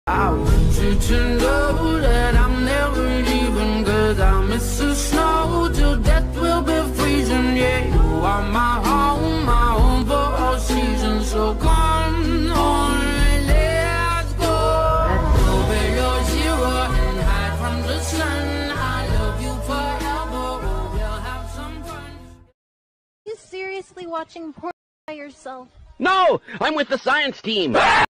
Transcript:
I want you to know that I'm never leaving, 'cause I miss the snow till death will be freezing. Yeah, you are my home for all seasons. So come on, let's go. Go where you're zero and hide from the sun. I love you forever. Oh, we'll have some fun. Are you seriously watching porn by yourself? No, I'm with the science team.